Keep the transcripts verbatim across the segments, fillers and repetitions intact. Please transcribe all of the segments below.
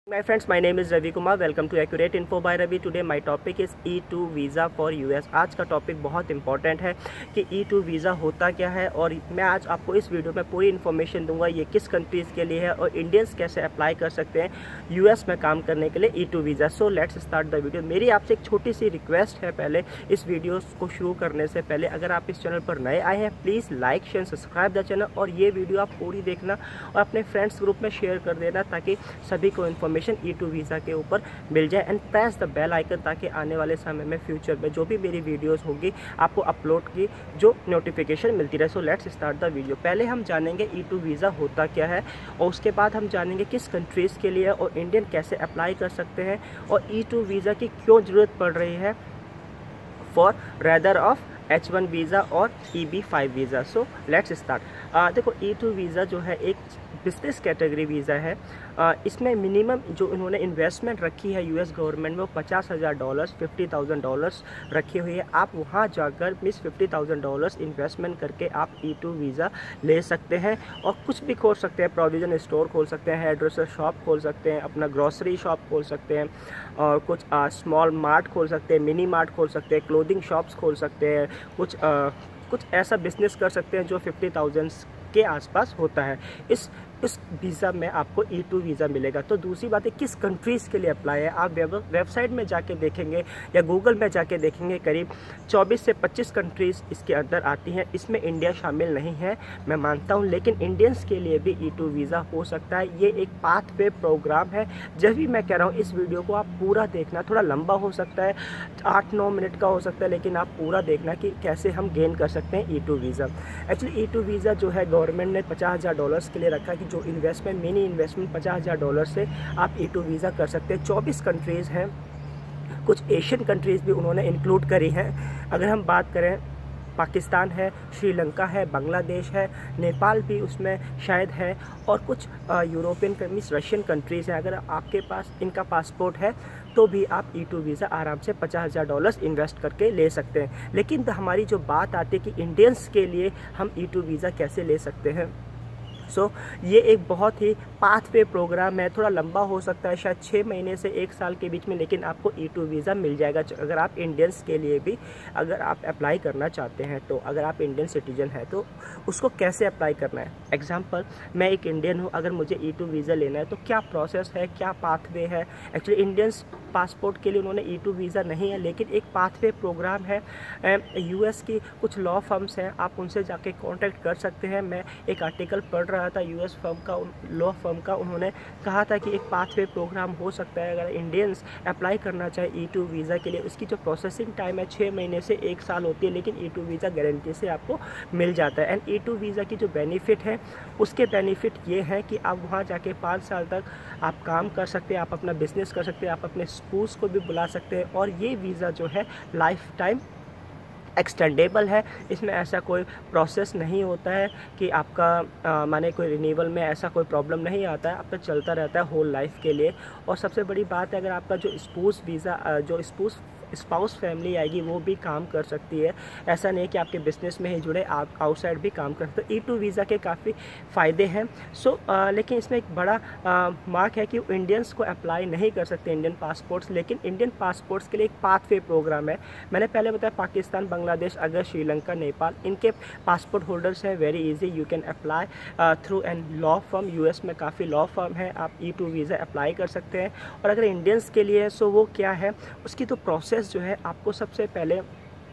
My friends, my name is Ravi Kumar. Welcome to Accurate Info by Ravi. Today my topic is E two visa for US. आज का topic बहुत important है कि ई two visa होता क्या है और मैं आज आपको इस वीडियो में पूरी इन्फॉर्मेशन दूंगा ये किस कंट्रीज़ के लिए है और इंडियंस कैसे अप्लाई कर सकते हैं यूएस में काम करने के लिए E two visa. So let's start the video. मेरी आपसे एक छोटी सी रिक्वेस्ट है पहले इस वीडियो को शुरू करने से पहले, अगर आप इस चैनल पर नए आए हैं please like share subscribe the channel और ये वीडियो आप पूरी देखना और अपने फ्रेंड्स ग्रुप में शेयर कर देना ताकि सभी को इन्फॉर्मेशन ई टू वीज़ा के ऊपर मिल जाए. And press the bell icon ताकि आने वाले समय में फ्यूचर में जो भी मेरी वीडियोस होगी आपको अपलोड की जो नोटिफिकेशन मिलती रहे. So let's start the video. पहले हम जानेंगे ई टू वीज़ा होता क्या है और उसके बाद हम जानेंगे किस कंट्रीज़ के लिए और इंडियन कैसे अप्लाई कर सकते हैं और ई टू वीज़ा की क्यों ज़रूरत पड़ रही है for rather of H one visa और E B five visa. So let's start. देखो ई टू वीज़ा जो है एक बिजनेस कैटेगरी वीज़ा है. uh, इसमें मिनिमम जो इन्होंने इन्वेस्टमेंट रखी है यूएस गवर्नमेंट में वो पचास हज़ार डॉलर्स फिफ्टी थाउजेंड डॉलर्स रखी हुई है. आप वहाँ जाकर मिस फिफ्टी थाउजेंड डॉलर्स इन्वेस्टमेंट करके आप ई टू वीज़ा ले सकते हैं और कुछ भी खोल सकते हैं. प्रोविज़न स्टोर खोल सकते हैं, हेयर ड्रेसर शॉप खोल सकते हैं, अपना ग्रॉसरी शॉप खोल सकते हैं और कुछ स्मॉल मार्ट खोल सकते हैं, मिनी मार्ट खोल सकते हैं, क्लोथिंग शॉप्स खोल सकते हैं, कुछ आ, कुछ ऐसा बिजनेस कर सकते हैं जो फिफ्टी थाउजेंड के आसपास होता है. इस इस वीज़ा में आपको ई टू वीज़ा मिलेगा. तो दूसरी बात है किस कंट्रीज़ के लिए अप्लाई है. आप वेबसाइट में जाके देखेंगे या गूगल में जाके देखेंगे करीब चौबीस से पच्चीस कंट्रीज़ इसके अंदर आती हैं. इसमें इंडिया शामिल नहीं है मैं मानता हूं, लेकिन इंडियंस के लिए भी ई टू वीज़ा हो सकता है. ये एक पाथ वे प्रोग्राम है. जब भी मैं कह रहा हूँ इस वीडियो को आप पूरा देखना. थोड़ा लंबा हो सकता है, आठ नौ मिनट का हो सकता है, लेकिन आप पूरा देखना कि कैसे हम गेन कर सकते हैं E two visa. Actually E two visa जो है गवर्नमेंट ने पचास हज़ार डॉलर्स के लिए रखा कि जो इन्वेस्टमेंट मिनी इन्वेस्टमेंट पचास हज़ार डॉलर से आप ई टू वीज़ा कर सकते हैं. चौबीस कंट्रीज़ हैं, कुछ एशियन कंट्रीज़ भी उन्होंने इंक्लूड करी हैं. अगर हम बात करें पाकिस्तान है, श्रीलंका है, बांग्लादेश है, नेपाल भी उसमें शायद है और कुछ यूरोपियन मीन्स रशियन कंट्रीज़ हैं. अगर आपके पास इनका पासपोर्ट है तो भी आप ई टू वीज़ा आराम से पचास हज़ार डॉलर्स इन्वेस्ट करके ले सकते हैं. लेकिन हमारी जो बात आती है कि इंडियंस के लिए हम ई टू वीज़ा कैसे ले सकते हैं. सो so, ये एक बहुत ही पाथ वे प्रोग्राम है. थोड़ा लंबा हो सकता है, शायद छः महीने से एक साल के बीच में, लेकिन आपको ई टू वीज़ा मिल जाएगा अगर आप इंडियंस के लिए भी अगर आप अप्लाई करना चाहते हैं. तो अगर आप इंडियन सिटीजन हैं तो उसको कैसे अप्लाई करना है. एग्जांपल, मैं एक इंडियन हूँ, अगर मुझे ई टू वीज़ा लेना है तो क्या प्रोसेस है, क्या पाथ वे है. एक्चुअली इंडियंस पासपोर्ट के लिए उन्होंने ई टू वीज़ा नहीं है, लेकिन एक पाथवे प्रोग्राम है. यूएस की कुछ लॉ फर्म्स हैं, आप उनसे जाके कांटेक्ट कर सकते हैं. मैं एक आर्टिकल पढ़ रहा था यूएस फर्म का, लॉ फर्म का, उन्होंने कहा था कि एक पाथवे प्रोग्राम हो सकता है अगर इंडियंस अप्लाई करना चाहे ई टू वीज़ा के लिए. उसकी जो प्रोसेसिंग टाइम है छः महीने से एक साल होती है, लेकिन ई टू वीज़ा गारंटी से आपको मिल जाता है. एंड ई टू वीज़ा की जो बेनिफिट है उसके बेनिफिट ये हैं कि आप वहाँ जाके पाँच साल तक आप काम कर सकते हैं, आप अपना बिजनेस कर सकते हैं, आप अपने स्पूस को भी बुला सकते हैं और ये वीज़ा जो है लाइफ टाइम एक्सटेंडेबल है. इसमें ऐसा कोई प्रोसेस नहीं होता है कि आपका माने कोई रिन्यूअल में ऐसा कोई प्रॉब्लम नहीं आता है, आपका चलता रहता है होल लाइफ के लिए. और सबसे बड़ी बात है अगर आपका जो स्पूस वीज़ा जो स्पूस स्पाउस फैमिली आएगी वो भी काम कर सकती है. ऐसा नहीं कि आपके बिजनेस में ही जुड़े, आप आउटसाइड भी काम कर सकते. ई टू वीज़ा के काफ़ी फ़ायदे हैं. सो so, लेकिन इसमें एक बड़ा आ, मार्क है कि इंडियंस को अप्लाई नहीं कर सकते इंडियन पासपोर्ट्स. लेकिन इंडियन पासपोर्ट्स के लिए एक पाथवे प्रोग्राम है. मैंने पहले बताया पाकिस्तान, बांग्लादेश, अगर श्रीलंका, नेपाल, इनके पासपोर्ट होल्डर्स हैं. Very easy, you can apply through an law firm. US में काफ़ी लॉ फर्म है, आप ई टू वीज़ा अप्लाई कर सकते हैं. और अगर इंडियंस के लिए सो वो क्या है, उसकी तो प्रोसेस जो है आपको सबसे पहले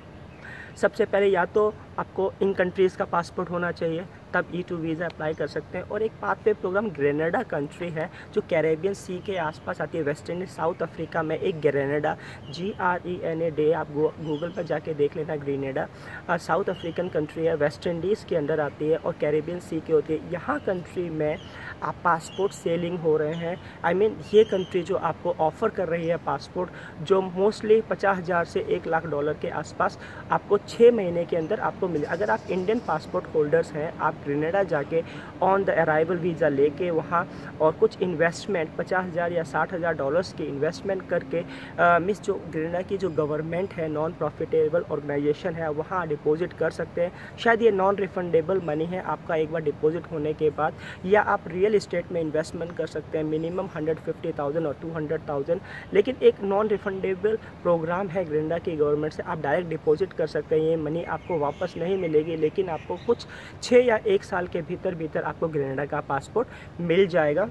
सबसे पहले या तो आपको इन कंट्रीज़ का पासपोर्ट होना चाहिए तब ई टू वीज़ा अप्लाई कर सकते हैं. और एक पाथवे प्रोग्राम ग्रेनेडा कंट्री है जो कैरेबियन सी के आसपास आती है. वेस्ट इंडीज, साउथ अफ्रीका में एक Grenada, G R E N A D, आप गूगल पर जाके देख लेना. ग्रेनेडा साउथ अफ्रीकन कंट्री है, वेस्ट इंडीज़ के अंदर आती है और कैरेबियन सी की होती है. यहाँ कंट्री में आप पासपोर्ट सेलिंग हो रहे हैं. आई I मीन mean, ये कंट्री जो आपको ऑफ़र कर रही है पासपोर्ट जो मोस्टली पचास हज़ार से एक लाख डॉलर के आसपास आपको छः महीने के अंदर आपको मिले. अगर आप इंडियन पासपोर्ट होल्डर्स हैं, आप ग्रेनेडा जाके ऑन द अराइवल वीज़ा लेके वहाँ और कुछ इन्वेस्टमेंट पचास हज़ार या साठ हज़ार डॉलर्स की इन्वेस्टमेंट करके मिस जो ग्रेनेडा की जो गवर्नमेंट है, नॉन प्रॉफिटेबल ऑर्गेनाइजेशन है, वहाँ डिपॉजिट कर सकते हैं. शायद ये नॉन रिफंडेबल मनी है आपका एक बार डिपॉजिट होने के बाद, या आप रियल रियल इस्टेट में इन्वेस्टमेंट कर सकते हैं, मिनिमम हंड्रेड फिफ्टी थाउजेंड और टू हंड्रेड थाउजेंड। लेकिन एक नॉन रिफंडेबल प्रोग्राम है ग्रेनेडा की गवर्नमेंट से, आप डायरेक्ट डिपॉजिट कर सकते हैं, ये मनी आपको वापस नहीं मिलेगी, लेकिन आपको कुछ छः या एक साल के भीतर भीतर आपको ग्रेनेडा का पासपोर्ट मिल जाएगा।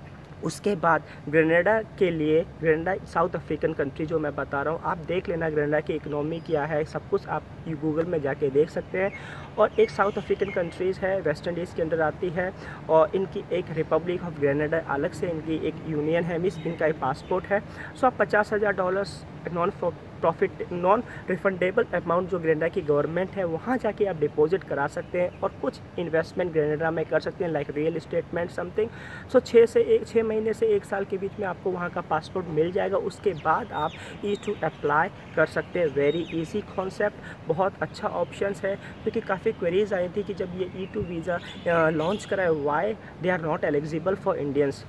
उसके बाद ग्रेनेडा के लिए, ग्रेनेडा साउथ अफ्रीकन कंट्री जो मैं बता रहा हूँ, आप देख लेना ग्रेनेडा की इकोनॉमी क्या है, सब कुछ आप गूगल में जाके देख सकते हैं। और एक साउथ अफ्रीकन कंट्रीज़ है, वेस्ट इंडीज़ के अंदर आती है, और इनकी एक रिपब्लिक ऑफ ग्रेनेडा अलग से इनकी एक यूनियन है, मिस इनका एक पासपोर्ट है। सो आप पचास हज़ार dollars non profit non refundable amount जो ग्रेनेडा की गवर्नमेंट है वहाँ जाके आप डिपॉजिट करा सकते हैं और कुछ इन्वेस्टमेंट ग्रेनेडा में कर सकते हैं, लाइक रियल इस्टेटमेंट समथिंग। सो छः से एक छः महीने से एक साल के बीच में आपको वहाँ का पासपोर्ट मिल जाएगा। उसके बाद आप ई टू अप्लाई कर सकते हैं। वेरी इजी कॉन्सेप्ट, बहुत अच्छा ऑप्शन है, क्योंकि काफ़ी क्वेरीज आई थी कि जब ये ई टू वीज़ा लॉन्च करा है, why they are not eligible for Indians.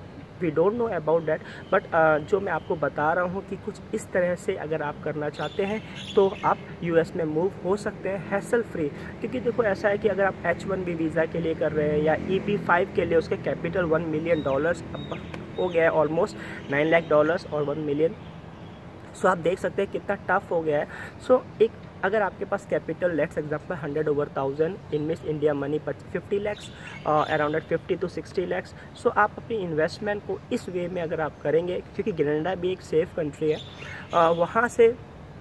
We don't know about that, but जो मैं आपको बता रहा हूँ कि कुछ इस तरह से अगर आप करना चाहते हैं तो आप यूएस में मूव हो सकते हैं हैसल फ्री। क्योंकि देखो ऐसा है कि अगर आप एच वन बी वीज़ा के लिए कर रहे हैं या ई बी फाइव के लिए, उसके कैपिटल वन मिलियन डॉलर्स हो गया है, ऑलमोस्ट नाइन लाख डॉलर्स और वन मिलियन। सो आप देख सकते हैं कितना टफ हो गया है। सो so, एक अगर आपके पास capital let's example hundred over thousand in miss India money fifty lakhs around fifty to sixty lakhs. So आप अपनी इन्वेस्टमेंट को इस वे में अगर आप करेंगे, क्योंकि ग्रेनेडा भी एक सेफ़ कंट्री है, uh, वहाँ से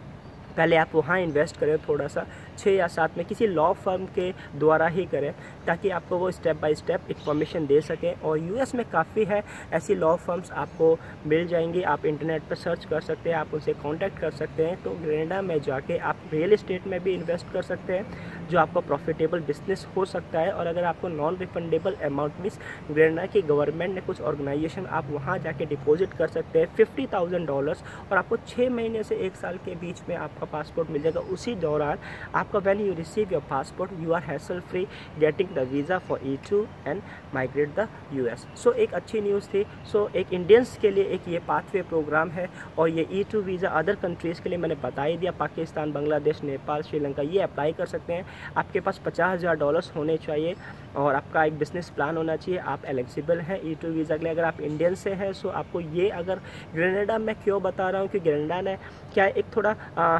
पहले आप वहाँ इन्वेस्ट करें थोड़ा सा, छः या सात में किसी लॉ फर्म के द्वारा ही करें, ताकि आपको वो स्टेप बाय स्टेप इन्फॉर्मेशन दे सकें। और यूएस में काफ़ी है ऐसी लॉ फर्म्स आपको मिल जाएंगी, आप इंटरनेट पर सर्च कर सकते हैं, आप उनसे कांटेक्ट कर सकते हैं। तो ग्रेनेडा में जाके आप रियल इस्टेट में भी इन्वेस्ट कर सकते हैं, जो आपका प्रॉफिटेबल बिजनेस हो सकता है। और अगर आपको non refundable amount means Grenada की गवर्नमेंट ने कुछ ऑर्गेनाइजेशन, आप वहाँ जाके डिपॉजिट कर सकते हैं फिफ्टी थाउजेंड डॉलर्स, और आपको छः महीने से एक साल के बीच में आपका पासपोर्ट मिल जाएगा। उसी दौरान आपका when you receive your passport you are hassle free getting the visa for E two and migrate the US. So एक अच्छी न्यूज़ थी। सो so, एक इंडियंस के लिए एक ये पाथवे प्रोग्राम है, और ये E two visa other countries के लिए मैंने बता ही दिया, पाकिस्तान, बांग्लादेश, नेपाल, श्रीलंका, ये अप्लाई कर सकते हैं। आपके पास पचास हज़ार डॉलर्स होने चाहिए और आपका एक बिजनेस प्लान होना चाहिए, आप एलिजिबल हैं ई टू वीज़ा के लिए। अगर आप इंडियन से हैं सो आपको ये, अगर ग्रेनेडा मैं क्यों बता रहा हूँ कि ग्रेनेडा ने क्या एक थोड़ा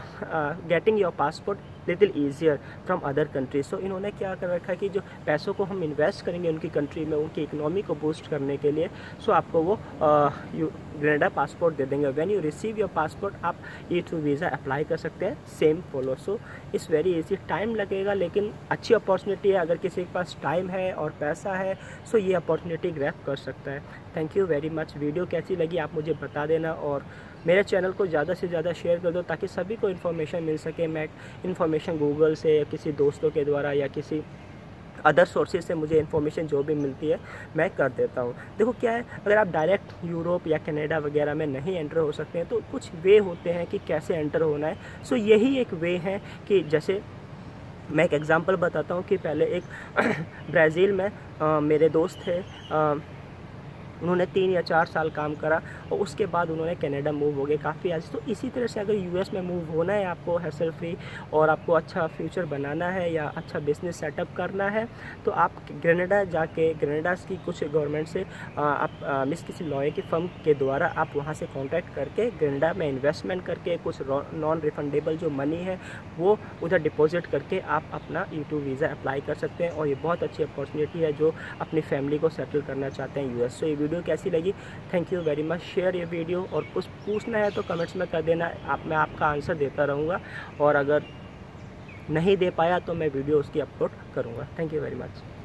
getting your passport little easier from other countries. So इन्होंने क्या कर रखा है कि जो पैसों को हम इन्वेस्ट करेंगे उनकी कंट्री में, उनकी इकोनॉमी को बूस्ट करने के लिए, सो आपको वो ग्रेनेडा पासपोर्ट दे देंगे। When you receive your passport आप ई टू वीज़ा अप्लाई कर सकते हैं, same follow. So it's very easy, time लगेगा लेकिन अच्छी अपॉर्चुनिटी है। अगर किसी के पास टाइम है और पैसा है सो ये अपॉर्चुनिटी ग्रैब कर सकता है। Thank you very much. Video कैसी लगी आप मुझे बता देना, और मेरे चैनल को ज़्यादा से ज़्यादा शेयर कर दो ताकि सभी को इन्फॉर्मेशन मिल सके। मैं इन्फॉर्मेशन गूगल से या किसी दोस्तों के द्वारा या किसी अदर सोर्सेज से मुझे इन्फॉर्मेशन जो भी मिलती है मैं कर देता हूँ। देखो क्या है, अगर आप डायरेक्ट यूरोप या कनाडा वगैरह में नहीं एंटर हो सकते हैं तो कुछ वे होते हैं कि कैसे एंटर होना है। सो यही एक वे है कि जैसे मैं एक एग्ज़ाम्पल बताता हूँ कि पहले एक ब्राज़ील में आ, मेरे दोस्त थे, आ, उन्होंने तीन या चार साल काम करा और उसके बाद उन्होंने कनाडा मूव हो गए काफ़ी आज। तो इसी तरह से अगर यूएस में मूव होना है आपको हैसल फ्री, और आपको अच्छा फ्यूचर बनाना है या अच्छा बिजनेस सेटअप करना है, तो आप ग्रेनेडा जाके, ग्रेनेडा की कुछ गवर्नमेंट से आ, आप मिस किसी लॉयर की फर्म के द्वारा आप वहाँ से कॉन्टैक्ट करके ग्रेनेडा में इन्वेस्टमेंट करके कुछ नॉन रिफंडेबल जो मनी है वो उधर डिपॉजिट करके आप अपना ई टू वीज़ा अप्लाई कर सकते हैं। और ये बहुत अच्छी अपॉर्चुनिटी है जो अपनी फैमिली को सेटल करना चाहते हैं यूएस। सो ये वीडियो कैसी लगी, thank you very much. Share ये वीडियो, और कुछ पूछना है तो कमेंट्स में कर देना, आप मैं आपका आंसर देता रहूँगा, और अगर नहीं दे पाया तो मैं वीडियो उसकी अपलोड करूँगा। Thank you very much.